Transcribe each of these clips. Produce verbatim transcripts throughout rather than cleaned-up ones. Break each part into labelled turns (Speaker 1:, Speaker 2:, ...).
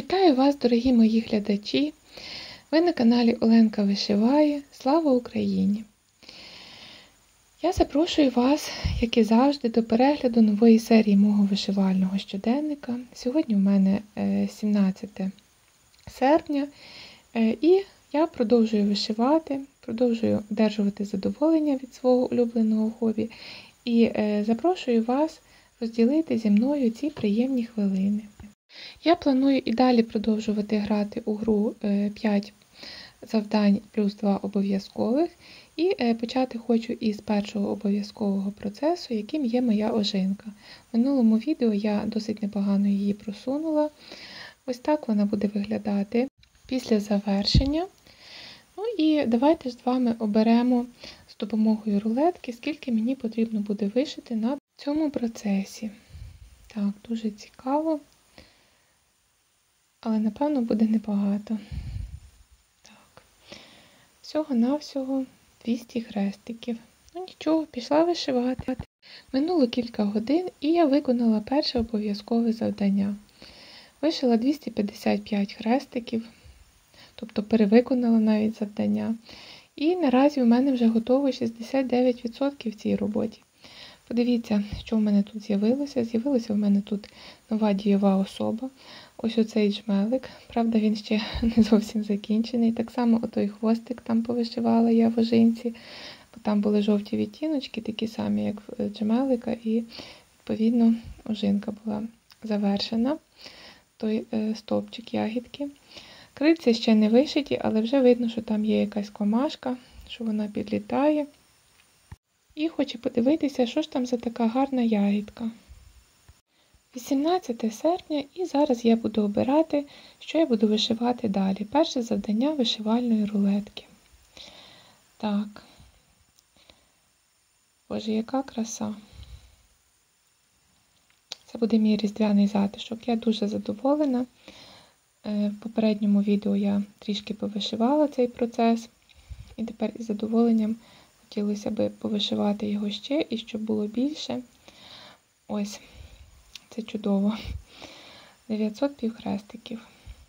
Speaker 1: Вітаю вас, дорогі мої глядачі! Ви на каналі Оленка Вишиває. Слава Україні! Я запрошую вас, як і завжди, до перегляду нової серії мого вишивального щоденника. Сьогодні у мене сімнадцяте серпня, і я продовжую вишивати, продовжую одержувати задоволення від свого улюбленого хобі і запрошую вас розділити зі мною ці приємні хвилини. Я планую і далі продовжувати грати у гру п'ять завдань плюс два обов'язкових. І почати хочу із першого обов'язкового процесу, яким є моя ожинка. В минулому відео я досить непогано її просунула. Ось так вона буде виглядати після завершення. Ну і давайте з вами оберемо з допомогою рулетки, скільки мені потрібно буде вишити на цьому процесі. Так, дуже цікаво. Але, напевно, буде небагато. Так. Всього-навсього двісті хрестиків. Ну нічого, пішла вишивати. Минуло кілька годин і я виконала перше обов'язкове завдання. Вишила двісті п'ятдесят п'ять хрестиків, тобто перевиконала навіть завдання. І наразі у мене вже готово шістдесят дев'ять відсотків в цій роботі. Подивіться, що в мене тут з'явилося. З'явилася в мене тут нова дієва особа. Ось оцей джмелик. Правда, він ще не зовсім закінчений. Так само отой хвостик там повишивала я в ожинці. Бо там були жовті відтіночки, такі самі, як в джмелика. І, відповідно, ожинка була завершена. Той е, стовпчик ягідки. Крильці ще не вишиті, але вже видно, що там є якась комашка, що вона підлітає. І хочу подивитися, що ж там за така гарна ягідка. вісімнадцяте серпня, і зараз я буду обирати, що я буду вишивати далі. Перше завдання вишивальної рулетки. Так. Боже, яка краса. Це буде мій різдвяний затишок. Я дуже задоволена. В попередньому відео я трішки повишивала цей процес. І тепер із задоволенням хотілося б повишивати його ще, і щоб було більше. Ось, це чудово. дев'ятсот півхрестиків.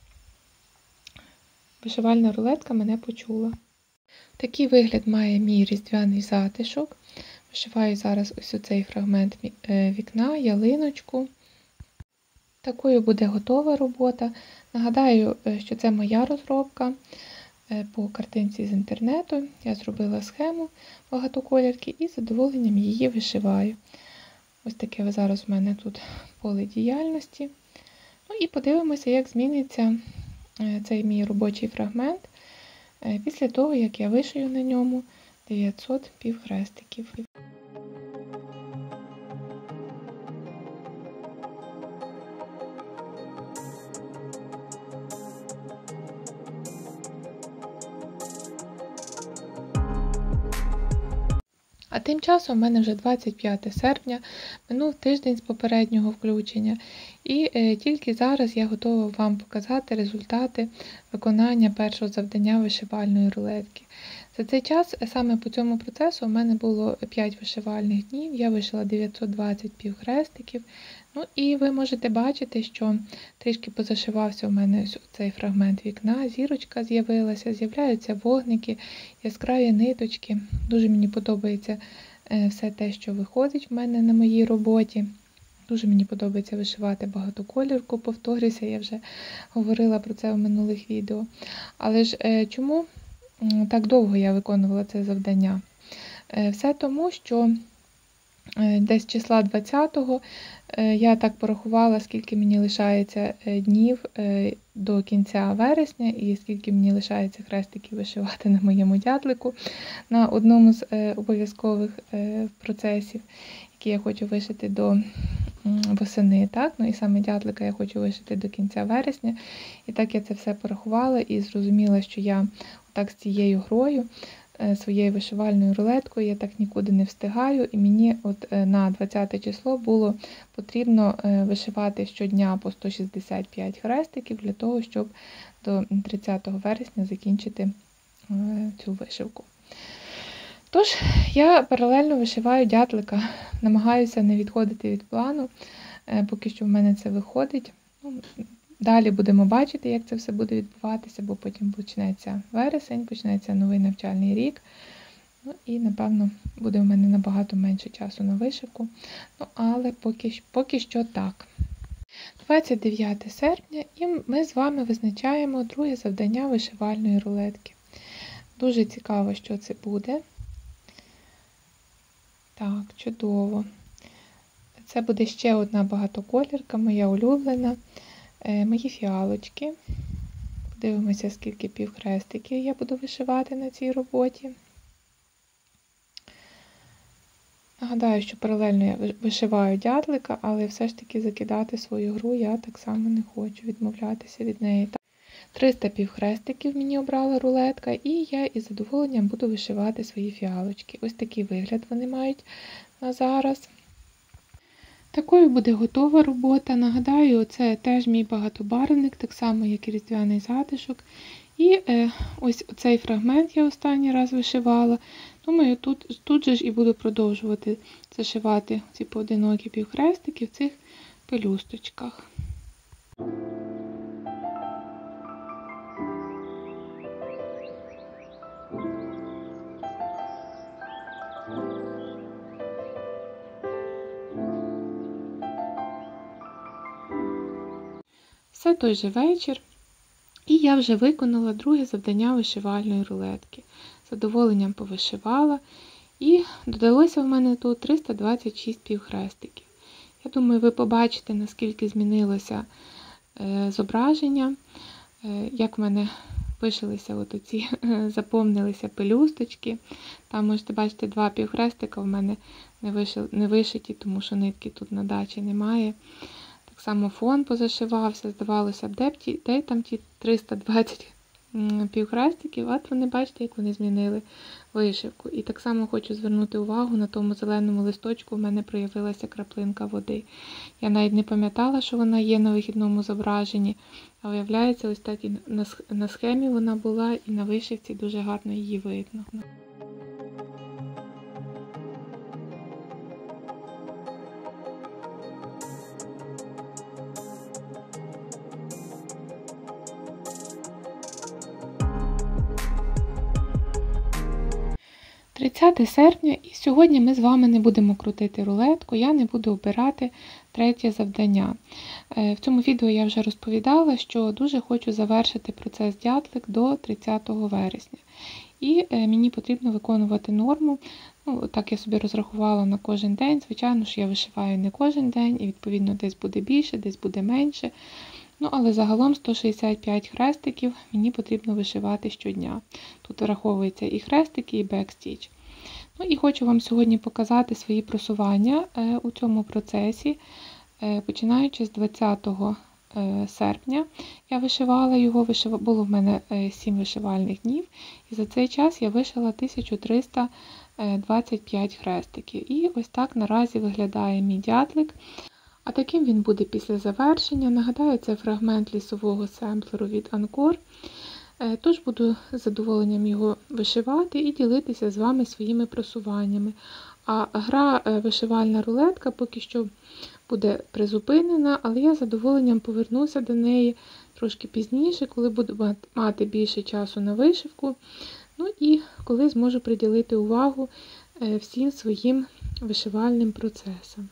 Speaker 1: Вишивальна рулетка мене почула. Такий вигляд має мій різдвяний затишок. Вишиваю зараз ось оцей фрагмент вікна, ялиночку. Такою буде готова робота. Нагадаю, що це моя розробка. По картинці з інтернету я зробила схему багатоколірки і з задоволенням її вишиваю. Ось таке зараз у мене тут поле діяльності. Ну і подивимося, як зміниться цей мій робочий фрагмент після того, як я вишию на ньому дев'ятсот півхрестиків. А тим часом у мене вже двадцять п'яте серпня, минув тиждень з попереднього включення, і е, тільки зараз я готова вам показати результати виконання першого завдання вишивальної рулетки. За цей час, саме по цьому процесу, у мене було п'ять вишивальних днів, я вишила дев'ятсот двадцять півхрестиків. Ну і ви можете бачити, що трішки позашивався у мене ось цей фрагмент вікна, зірочка з'явилася, з'являються вогники, яскраві ниточки. Дуже мені подобається все те, що виходить в мене на моїй роботі. Дуже мені подобається вишивати багатоколірку, повторюся, я вже говорила про це в минулих відео. Але ж чому так довго я виконувала це завдання? Все тому, що десь числа двадцятого я так порахувала, скільки мені лишається днів до кінця вересня і скільки мені лишається хрестиків вишивати на моєму дятлику на одному з обов'язкових процесів, які я хочу вишити до восени. Так? Ну і саме дятлика я хочу вишити до кінця вересня. І так я це все порахувала і зрозуміла, що я так з цією грою, своєю вишивальною рулеткою я так нікуди не встигаю, і мені от на двадцяте число було потрібно вишивати щодня по сто шістдесят п'ять хрестиків для того, щоб до тридцятого вересня закінчити цю вишивку. Тож, я паралельно вишиваю дятлика, намагаюся не відходити від плану, поки що в мене це виходить. Ну, далі будемо бачити, як це все буде відбуватися, бо потім почнеться вересень, почнеться новий навчальний рік. Ну і, напевно, буде у мене набагато менше часу на вишивку. Ну, але поки, поки що так. двадцять дев'яте серпня, і ми з вами визначаємо друге завдання вишивальної рулетки. Дуже цікаво, що це буде. Так, чудово. Це буде ще одна багатоколірка, моя улюблена. Е, мої фіалочки. Подивимося, скільки півхрестиків я буду вишивати на цій роботі. Нагадаю, що паралельно я вишиваю дятлика, але все ж таки закидати свою гру я так само не хочу, відмовлятися від неї. триста півхрестиків мені обрала рулетка, і я із задоволенням буду вишивати свої фіалочки. Ось такий вигляд вони мають на зараз. Такою буде готова робота. Нагадаю, це теж мій багатобарвник, так само, як і різдвяний затишок. І е, ось цей фрагмент я останній раз вишивала. Думаю, тут, тут же ж і буду продовжувати зашивати ці поодинокі півхрестики в цих пелюсточках. Все той же вечір, і я вже виконала друге завдання вишивальної рулетки. З задоволенням повишивала, і додалося в мене тут триста двадцять шість півхрестиків. Я думаю, ви побачите, наскільки змінилося е, зображення, е, як в мене вишилися от оці, е, заповнилися пелюсточки. Там можете бачити два півхрестика в мене не, виши, не вишиті, тому що нитки тут на дачі немає. Так само фон позашивався, здавалося б, де, ті, де там ті триста двадцять півхрестиків, от вони, бачите, як вони змінили вишивку. І так само хочу звернути увагу, на тому зеленому листочку в мене проявилася краплинка води. Я навіть не пам'ятала, що вона є на вихідному зображенні, а виявляється, ось так і на схемі вона була, і на вишивці дуже гарно її видно. тридцяте серпня, і сьогодні ми з вами не будемо крутити рулетку, я не буду обирати третє завдання. В цьому відео я вже розповідала, що дуже хочу завершити процес дятлик до тридцятого вересня. І мені потрібно виконувати норму, ну, так я собі розрахувала на кожен день. Звичайно ж, я вишиваю не кожен день, і відповідно десь буде більше, десь буде менше. Ну, але загалом сто шістдесят п'ять хрестиків мені потрібно вишивати щодня. Тут враховуються і хрестики, і бекстіч. Ну, і хочу вам сьогодні показати свої просування е, у цьому процесі, е, починаючи з двадцятого серпня. Я вишивала його, вишив... було в мене сім вишивальних днів, і за цей час я вишила тисячу триста двадцять п'ять хрестиків. І ось так наразі виглядає мій дятлик. А таким він буде після завершення. Нагадаю, це фрагмент лісового семплеру від Анкор. Тож буду з задоволенням його вишивати і ділитися з вами своїми просуваннями. А гра вишивальна рулетка поки що буде призупинена, але я з задоволенням повернуся до неї трошки пізніше, коли буду мати більше часу на вишивку, ну і коли зможу приділити увагу всім своїм вишивальним процесам.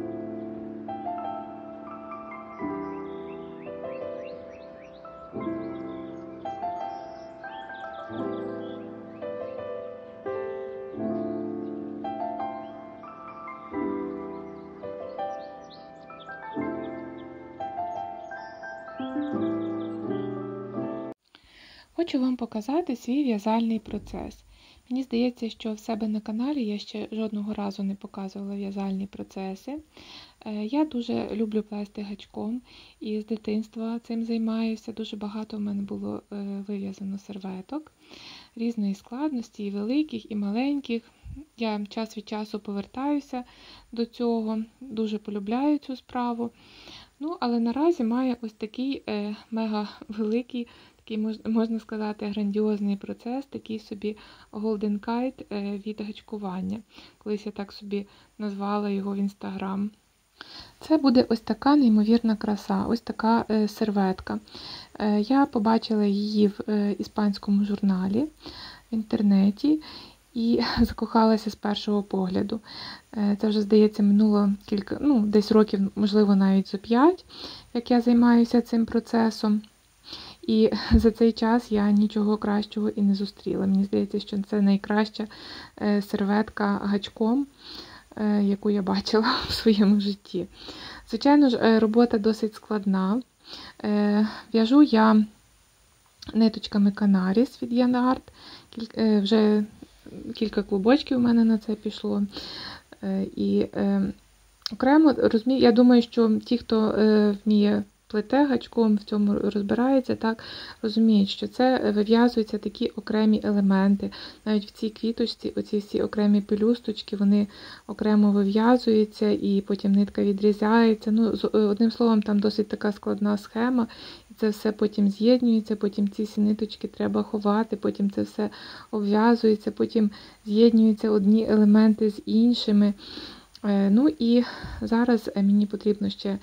Speaker 1: Хочу вам показати свій в'язальний процес. Мені здається, що в себе на каналі я ще жодного разу не показувала в'язальні процеси. Я дуже люблю плести гачком і з дитинства цим займаюся. Дуже багато в мене було вив'язано серветок різної складності, і великих, і маленьких. Я час від часу повертаюся до цього, дуже полюбляю цю справу. Ну, але наразі маю ось такий е, мега великий, такий, можна сказати, грандіозний процес, такий собі Golden Kite від гачкування. Колись я так собі назвала його в Instagram. Це буде ось така неймовірна краса, ось така серветка. Я побачила її в іспанському журналі в інтернеті і закохалася з першого погляду. Це вже, здається, минуло кілька, ну, десь років, можливо, навіть зо п'ять, як я займаюся цим процесом. І за цей час я нічого кращого і не зустріла. Мені здається, що це найкраща серветка гачком, яку я бачила в своєму житті. Звичайно ж, робота досить складна. В'яжу я ниточками Canaris від Yarnart. Вже кілька клубочків у мене на це пішло. І окремо, розумію, я думаю, що ті, хто вміє плете гачком, в цьому розбирається, так, розуміють, що це вив'язуються такі окремі елементи. Навіть в цій квіточці, оці всі окремі пелюсточки, вони окремо вив'язуються і потім нитка відрізається. Ну, одним словом, там досить така складна схема. І це все потім з'єднюється, потім ці всі ниточки треба ховати, потім це все обв'язується, потім з'єднюються одні елементи з іншими. Ну і зараз мені потрібно ще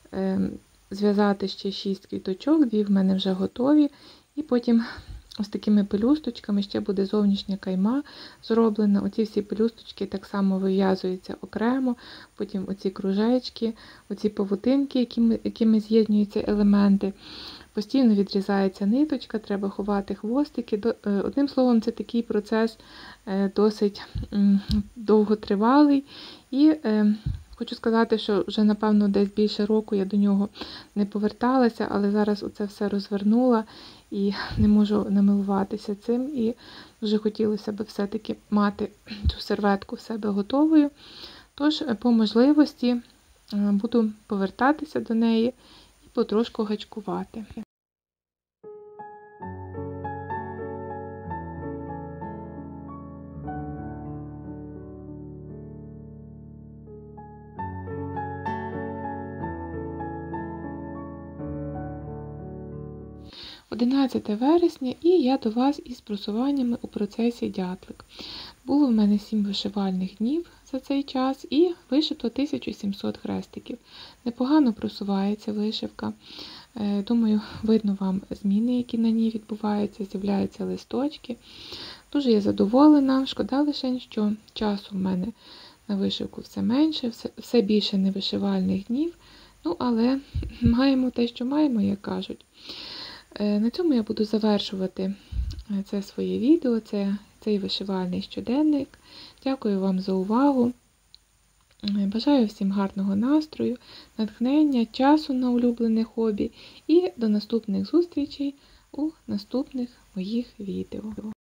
Speaker 1: зв'язати ще шість квіточок, дві в мене вже готові, і потім ось такими пелюсточками ще буде зовнішня кайма зроблена. Оці всі пелюсточки так само вив'язуються окремо, потім оці кружечки, оці павутинки, якими, якими з'єднуються елементи. Постійно відрізається ниточка, треба ховати хвостики. Одним словом, це такий процес досить довготривалий. І хочу сказати, що вже, напевно, десь більше року я до нього не поверталася, але зараз оце все розвернула і не можу намилуватися цим. І дуже хотілося б все-таки мати цю серветку в себе готовою. Тож, по можливості, буду повертатися до неї і потрошку гачкувати. одинадцяте вересня, і я до вас із просуваннями у процесі дятлик. Було в мене сім вишивальних днів за цей час і вишито тисячу сімсот хрестиків. Непогано просувається вишивка. Думаю, видно вам зміни, які на ній відбуваються, з'являються листочки. Дуже я задоволена. Шкода лише, що часу в мене на вишивку все менше, все, все більше невишивальних днів. Ну, але маємо те, що маємо, як кажуть. На цьому я буду завершувати це своє відео, це, цей вишивальний щоденник. Дякую вам за увагу. Бажаю всім гарного настрою, натхнення, часу на улюблене хобі і до наступних зустрічей у наступних моїх відео.